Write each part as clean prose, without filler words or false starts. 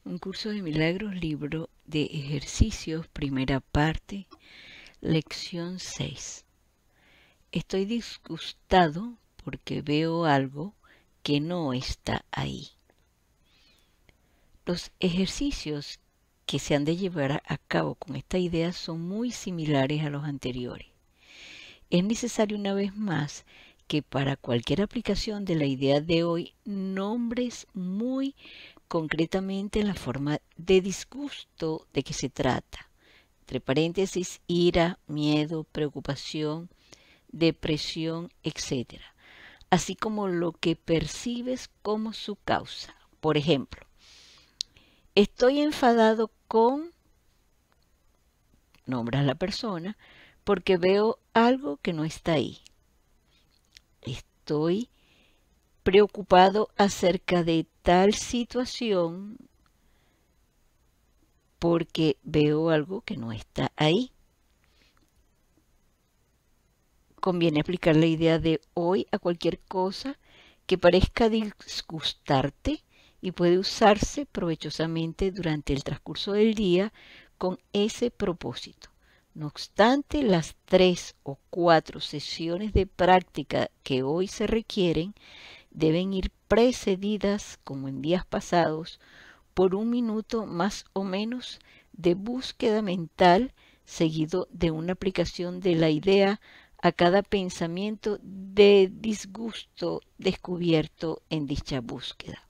Un curso de milagros, libro de ejercicios, primera parte, lección 6. Estoy disgustado porque veo algo que no está ahí. Los ejercicios que se han de llevar a cabo con esta idea son muy similares a los anteriores. Es necesario una vez más que para cualquier aplicación de la idea de hoy nombres muy concretamente la forma de disgusto de que se trata. Entre paréntesis, ira, miedo, preocupación, depresión, etc. Así como lo que percibes como su causa. Por ejemplo, estoy enfadado con, nombras la persona, porque veo algo que no está ahí. Estoy preocupado acerca de tal situación porque veo algo que no está ahí. Conviene aplicar la idea de hoy a cualquier cosa que parezca disgustarte y puede usarse provechosamente durante el transcurso del día con ese propósito. No obstante, las 3 o 4 sesiones de práctica que hoy se requieren deben ir precedidas, como en días pasados, por 1 minuto más o menos de búsqueda mental, seguido de una aplicación de la idea a cada pensamiento de disgusto descubierto en dicha búsqueda.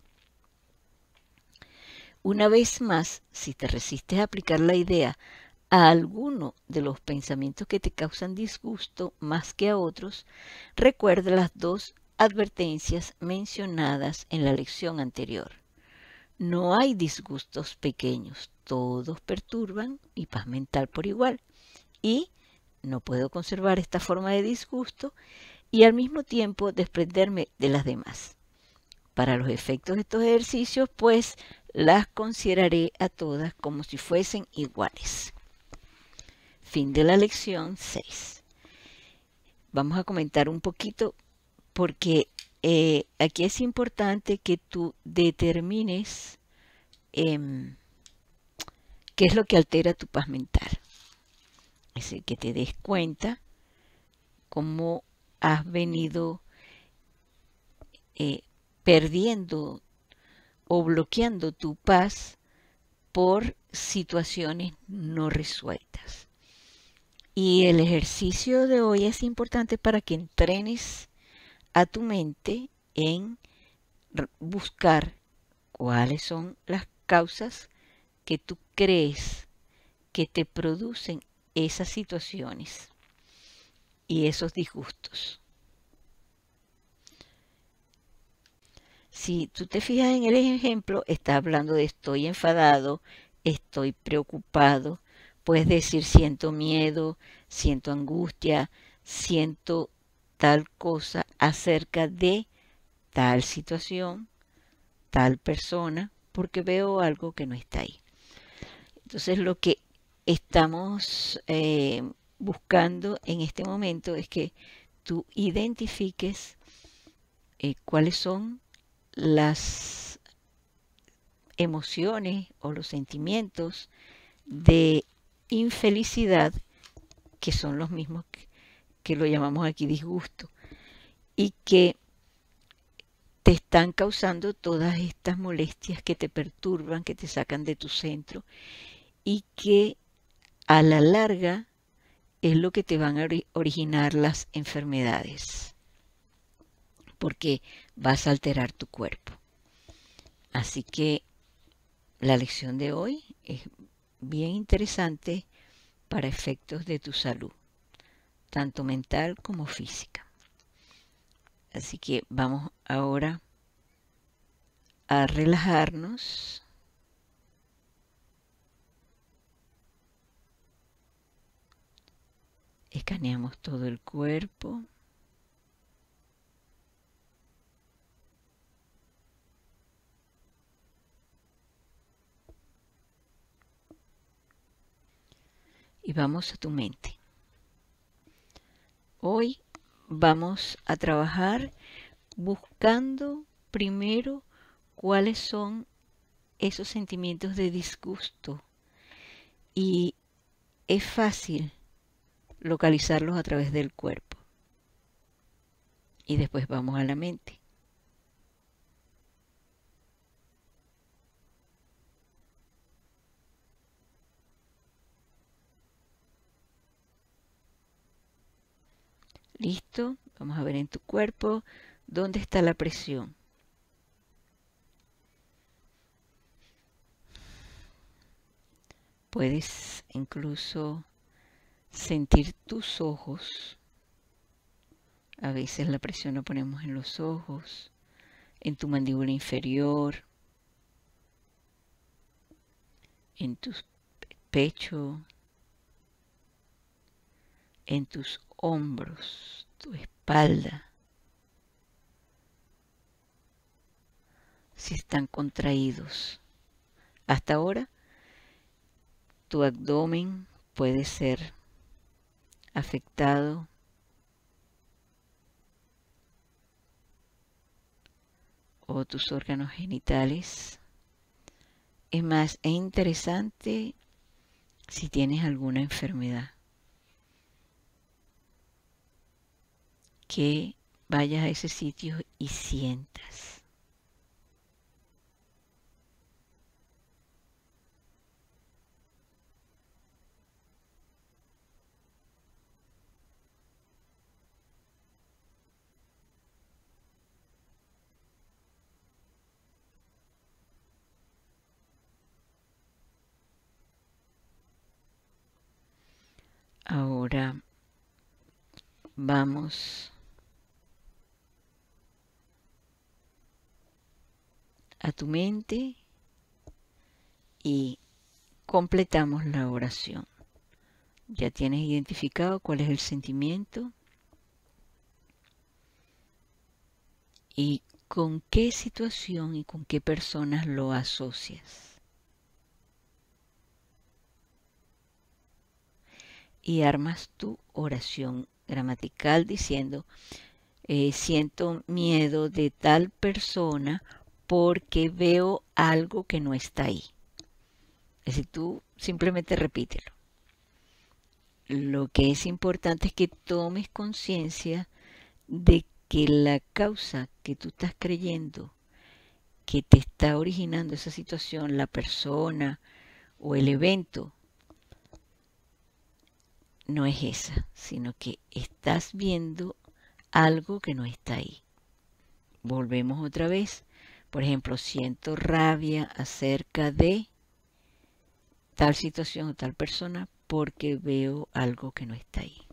Una vez más, si te resistes a aplicar la idea a alguno de los pensamientos que te causan disgusto más que a otros, recuerda las 2 advertencias mencionadas en la lección anterior. No hay disgustos pequeños, todos perturban mi paz mental por igual. Y no puedo conservar esta forma de disgusto y al mismo tiempo desprenderme de las demás. Para los efectos de estos ejercicios, pues las consideraré a todas como si fuesen iguales. Fin de la lección 6. Vamos a comentar un poquito porque aquí es importante que tú determines qué es lo que altera tu paz mental. Es decir, que te des cuenta cómo has venido perdiendo o bloqueando tu paz por situaciones no resueltas. Y el ejercicio de hoy es importante para que entrenes a tu mente en buscar cuáles son las causas que tú crees que te producen esas situaciones y esos disgustos. Si tú te fijas en el ejemplo, está hablando de estoy enfadado, estoy preocupado. Puedes decir siento miedo, siento angustia, siento tal cosa acerca de tal situación, tal persona, porque veo algo que no está ahí. Entonces lo que estamos buscando en este momento es que tú identifiques cuáles son las emociones o los sentimientos de infelicidad, que son los mismos que lo llamamos aquí disgusto, y que te están causando todas estas molestias que te perturban, que te sacan de tu centro y que a la larga es lo que te van a originar las enfermedades, porque vas a alterar tu cuerpo. Así que la lección de hoy es bien interesante para efectos de tu salud, tanto mental como física. Así que vamos ahora a relajarnos. Escaneamos todo el cuerpo. Y vamos a tu mente. Hoy vamos a trabajar buscando primero cuáles son esos sentimientos de disgusto y es fácil localizarlos a través del cuerpo. Y después vamos a la mente. ¿Listo? Vamos a ver en tu cuerpo dónde está la presión. Puedes incluso sentir tus ojos. A veces la presión la ponemos en los ojos, en tu mandíbula inferior, en tu pecho, en tus hombros, tu espalda. Si están contraídos. Hasta ahora, tu abdomen puede ser afectado. O tus órganos genitales. Es más, es interesante si tienes alguna enfermedad. Que vayas a ese sitio y sientas. Ahora vamos a tu mente y completamos la oración. Ya tienes identificado cuál es el sentimiento y con qué situación y con qué personas lo asocias. Y armas tu oración gramatical diciendo, siento miedo de tal persona porque veo algo que no está ahí. Es decir, tú simplemente repítelo. Lo que es importante es que tomes conciencia de que la causa que tú estás creyendo que te está originando esa situación, la persona o el evento, no es esa, sino que estás viendo algo que no está ahí. Volvemos otra vez. Por ejemplo, siento rabia acerca de tal situación o tal persona porque veo algo que no está ahí.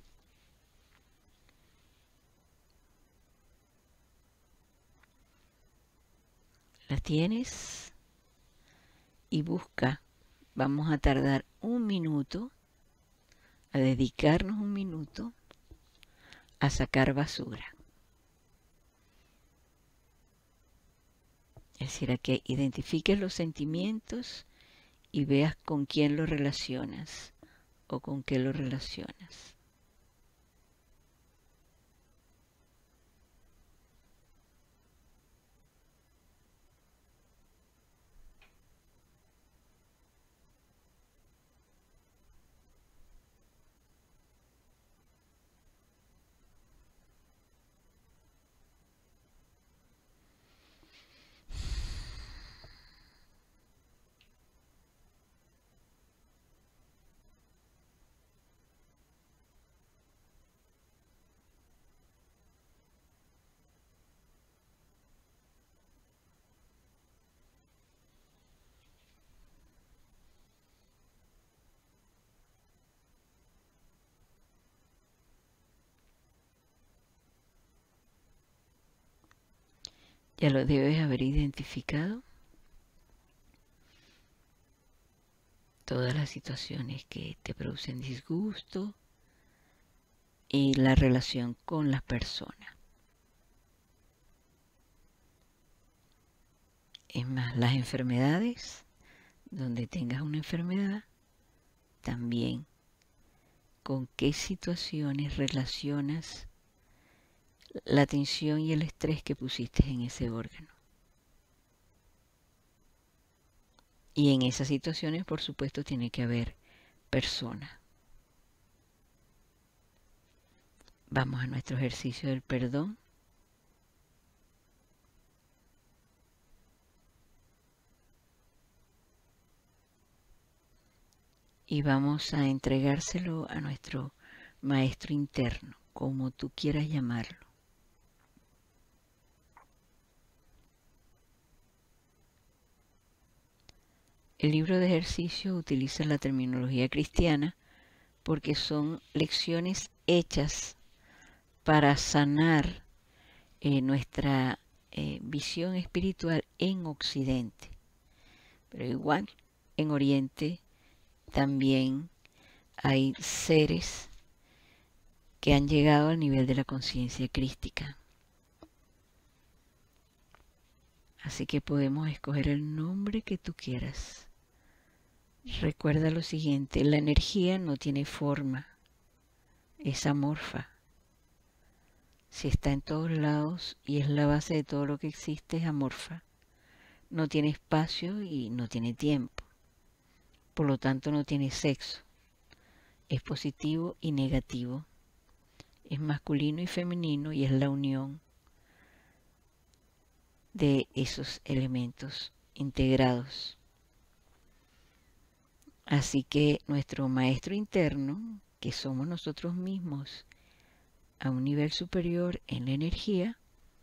¿La tienes? Y busca. Vamos a tardar un minuto, a dedicarnos un minuto a sacar basura. Es decir, a que identifiques los sentimientos y veas con quién lo relacionas o con qué lo relacionas. Ya lo debes haber identificado. Todas las situaciones que te producen disgusto y la relación con las personas. Es más, las enfermedades, donde tengas una enfermedad, también con qué situaciones relacionas la tensión y el estrés que pusiste en ese órgano. Y en esas situaciones, por supuesto, tiene que haber personas. Vamos a nuestro ejercicio del perdón. Y vamos a entregárselo a nuestro maestro interno, como tú quieras llamarlo. El libro de ejercicio utiliza la terminología cristiana porque son lecciones hechas para sanar nuestra visión espiritual en Occidente. Pero igual, en Oriente también hay seres que han llegado al nivel de la conciencia crística. Así que podemos escoger el nombre que tú quieras. Recuerda lo siguiente, la energía no tiene forma, es amorfa. Si está en todos lados y es la base de todo lo que existe, es amorfa. No tiene espacio y no tiene tiempo. Por lo tanto, no tiene sexo. Es positivo y negativo. Es masculino y femenino y es la unión de esos elementos integrados. Así que nuestro maestro interno, que somos nosotros mismos a un nivel superior en la energía,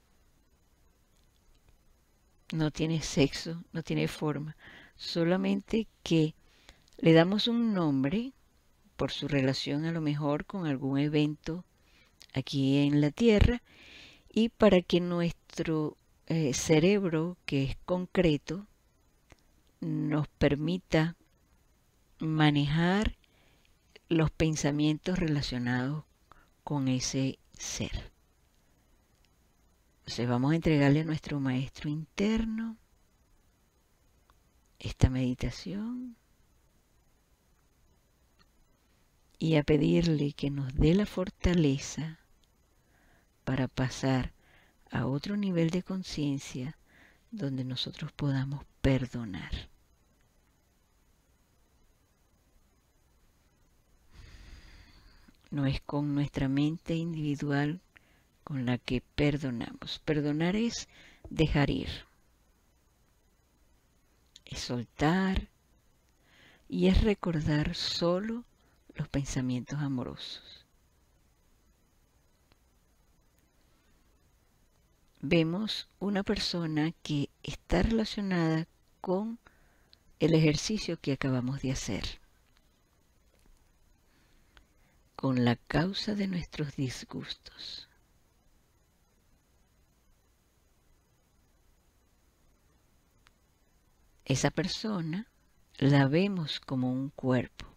no tiene sexo, no tiene forma, solamente que le damos un nombre por su relación a lo mejor con algún evento aquí en la Tierra y para que nuestro cerebro, que es concreto, nos permita manejar los pensamientos relacionados con ese ser. Entonces vamos a entregarle a nuestro maestro interno esta meditación y a pedirle que nos dé la fortaleza para pasar a otro nivel de conciencia donde nosotros podamos perdonar. No es con nuestra mente individual con la que perdonamos. Perdonar es dejar ir, es soltar y es recordar solo los pensamientos amorosos. Vemos una persona que está relacionada con el ejercicio que acabamos de hacer, con la causa de nuestros disgustos. Esa persona la vemos como un cuerpo,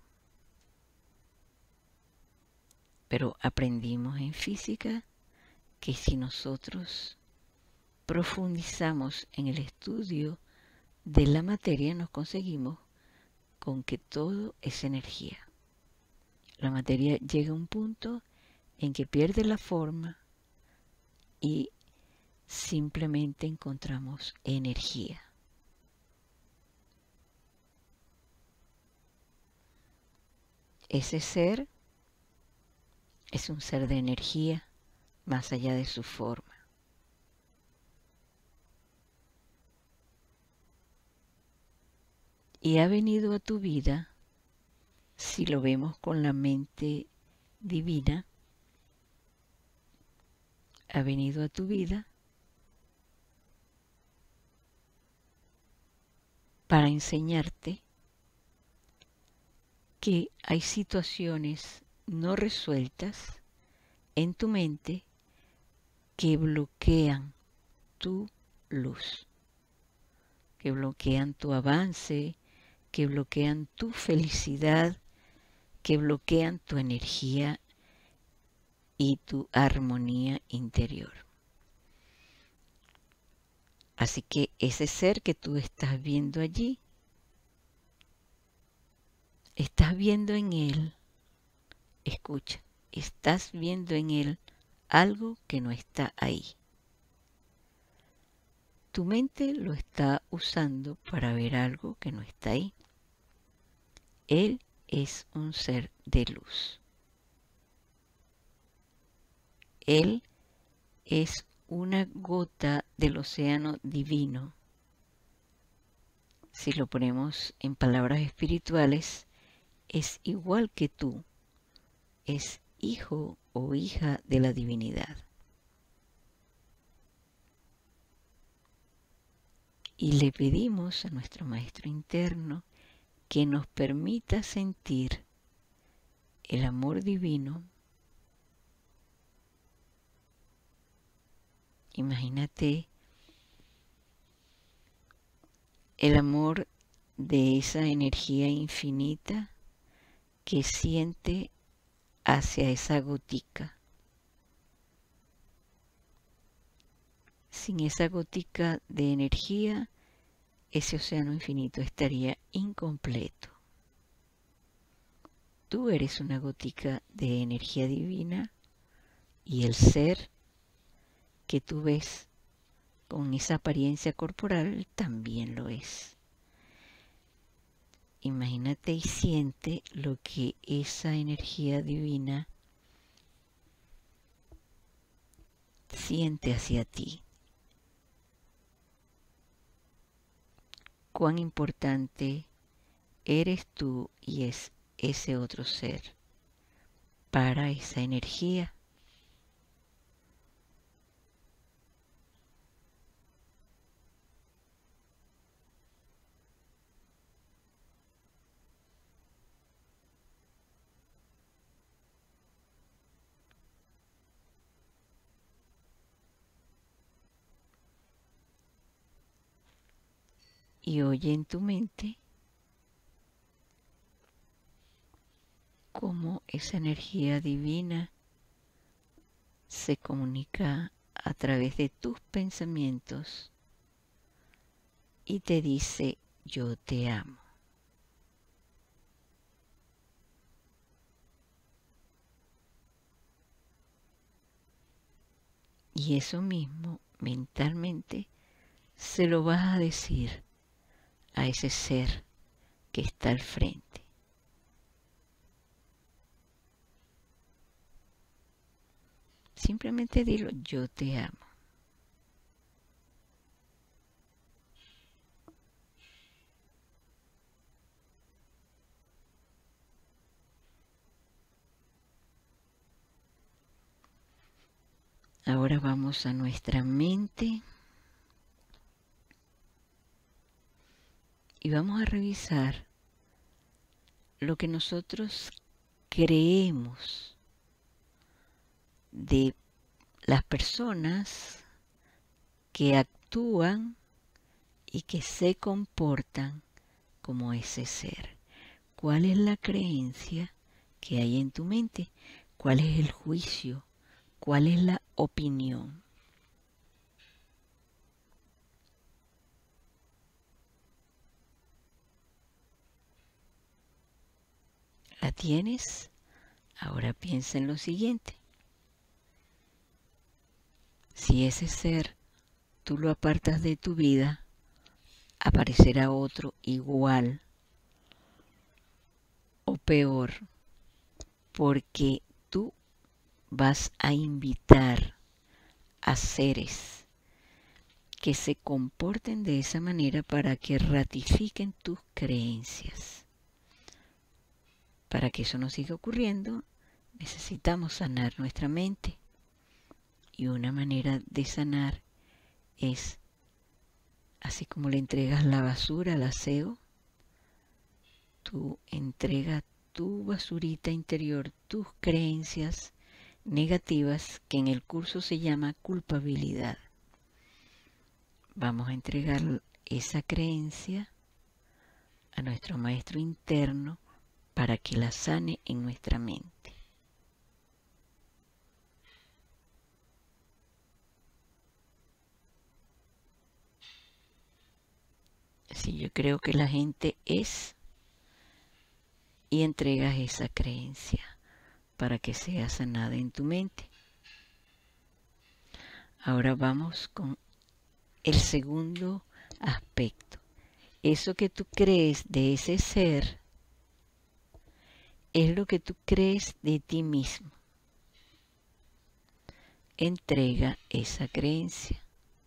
pero aprendimos en física que si nosotros profundizamos en el estudio de la materia, nos conseguimos con que todo es energía. La materia llega a un punto en que pierde la forma y simplemente encontramos energía. Ese ser es un ser de energía más allá de su forma. Y ha venido a tu vida, si lo vemos con la mente divina, ha venido a tu vida para enseñarte que hay situaciones no resueltas en tu mente que bloquean tu luz, que bloquean tu avance, que bloquean tu felicidad, que bloquean tu energía y tu armonía interior. Así que ese ser que tú estás viendo allí, estás viendo en él, escucha, estás viendo en él algo que no está ahí. tu mente lo está usando para ver algo que no está ahí. Él es un ser de luz. Él es una gota del océano divino. Si lo ponemos en palabras espirituales, es igual que tú. Es hijo o hija de la divinidad. Y le pedimos a nuestro Maestro interno que nos permita sentir el amor divino. Imagínate el amor de esa energía infinita que siente hacia esa gotica. Sin esa gotica de energía, ese océano infinito estaría incompleto. Tú eres una gotica de energía divina y el ser que tú ves con esa apariencia corporal también lo es. Imagínate y siente lo que esa energía divina siente hacia ti. Cuán importante eres tú y es ese otro ser para esa energía. Y oye en tu mente cómo esa energía divina se comunica a través de tus pensamientos y te dice: yo te amo. Y eso mismo mentalmente se lo vas a decir a ese ser que está al frente. Simplemente dilo: yo te amo. Ahora vamos a nuestra mente y vamos a revisar lo que nosotros creemos de las personas que actúan y que se comportan como ese ser. ¿Cuál es la creencia que hay en tu mente? ¿Cuál es el juicio? ¿Cuál es la opinión? ¿La tienes? Ahora piensa en lo siguiente. Si ese ser tú lo apartas de tu vida, aparecerá otro igual o peor, porque tú vas a invitar a seres que se comporten de esa manera para que ratifiquen tus creencias. Para que eso no siga ocurriendo, necesitamos sanar nuestra mente. Y una manera de sanar es, así como le entregas la basura al aseo, tú entregas tu basurita interior, tus creencias negativas, que en el curso se llama culpabilidad. Vamos a entregar esa creencia a nuestro maestro interno para que la sane en nuestra mente. Si yo creo que la gente es, y entregas esa creencia para que sea sanada en tu mente. Ahora vamos con el segundo aspecto. Eso que tú crees de ese ser es lo que tú crees de ti mismo. Entrega esa creencia.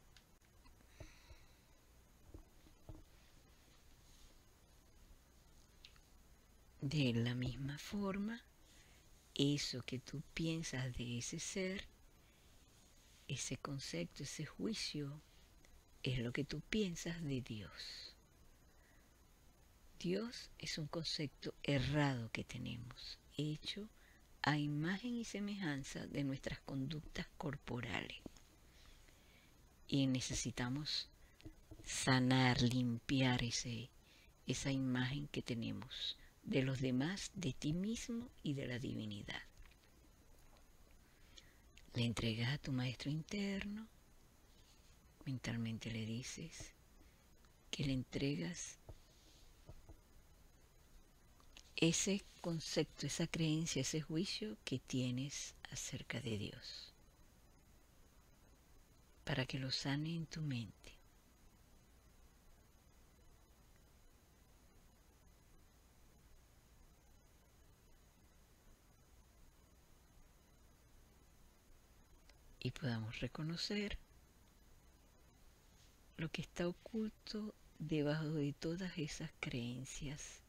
De la misma forma, eso que tú piensas de ese ser, ese concepto, ese juicio, es lo que tú piensas de Dios. Dios es un concepto errado que tenemos, hecho a imagen y semejanza de nuestras conductas corporales. Y necesitamos sanar, limpiar esa imagen que tenemos de los demás, de ti mismo y de la divinidad. Le entregas a tu maestro interno, mentalmente le dices que le entregas ese concepto, esa creencia, ese juicio que tienes acerca de Dios, para que lo sane en tu mente. Y podamos reconocer lo que está oculto debajo de todas esas creencias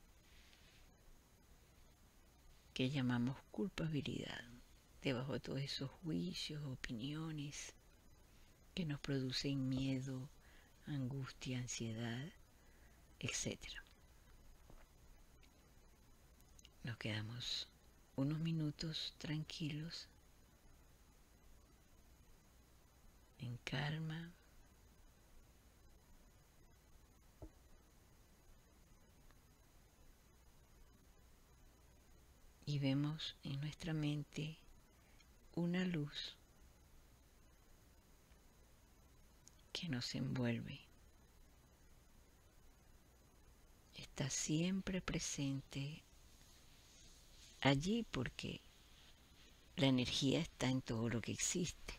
que llamamos culpabilidad, debajo de todos esos juicios, opiniones que nos producen miedo, angustia, ansiedad, etc. Nos quedamos unos minutos tranquilos, en calma. Y vemos en nuestra mente una luz que nos envuelve. Está siempre presente allí porque la energía está en todo lo que existe.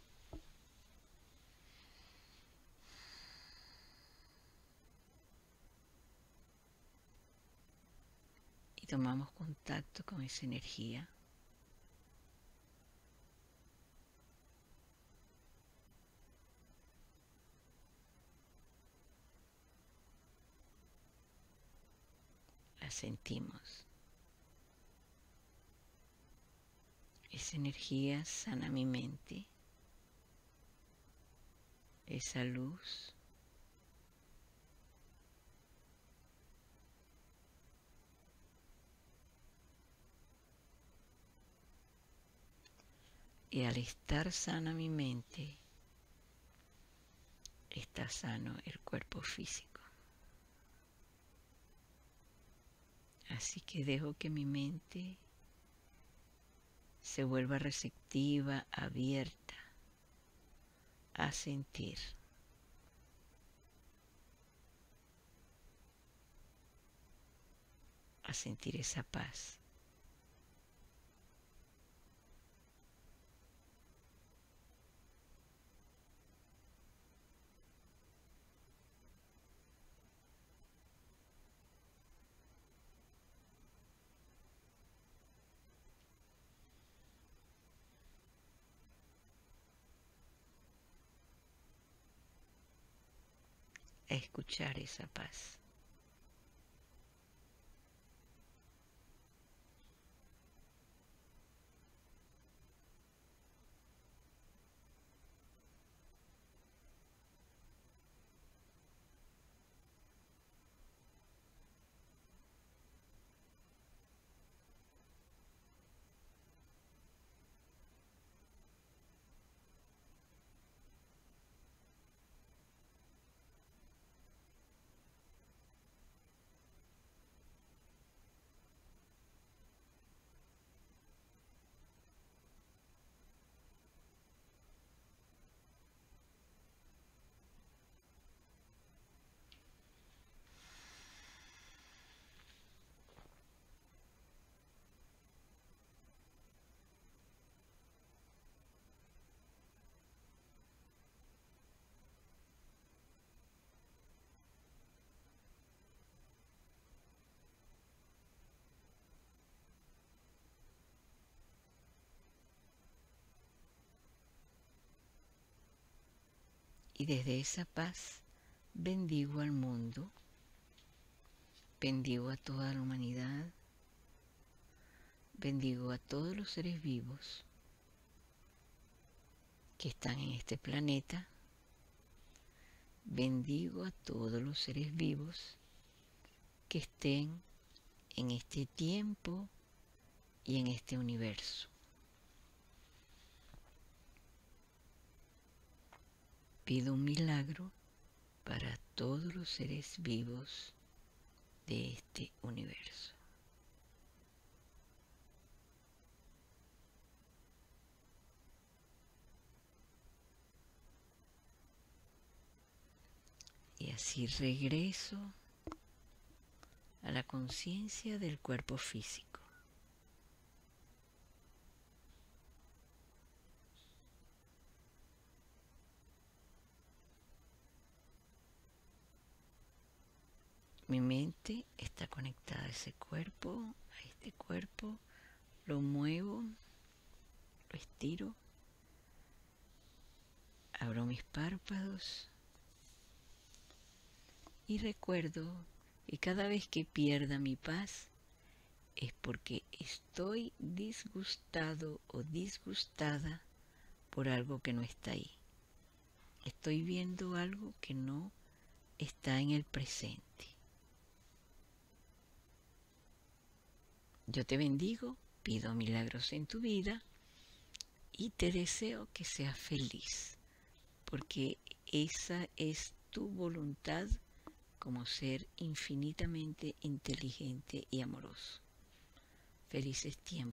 Y tomamos contacto con esa energía. La sentimos. Esa energía sana mi mente. Esa luz y al estar sana mi mente, está sano el cuerpo físico. Así que dejo que mi mente se vuelva receptiva, abierta a sentir. A sentir esa paz. A escuchar esa paz. Y desde esa paz bendigo al mundo, bendigo a toda la humanidad, bendigo a todos los seres vivos que están en este planeta, bendigo a todos los seres vivos que estén en este tiempo y en este universo. Pido un milagro para todos los seres vivos de este universo. Y así regreso a la conciencia del cuerpo físico. Mi mente está conectada a ese cuerpo, a este cuerpo, lo muevo, lo estiro, abro mis párpados y recuerdo que cada vez que pierda mi paz es porque estoy disgustado o disgustada por algo que no está ahí. Estoy viendo algo que no está en el presente. Yo te bendigo, pido milagros en tu vida y te deseo que seas feliz, porque esa es tu voluntad como ser infinitamente inteligente y amoroso. Felices tiempos.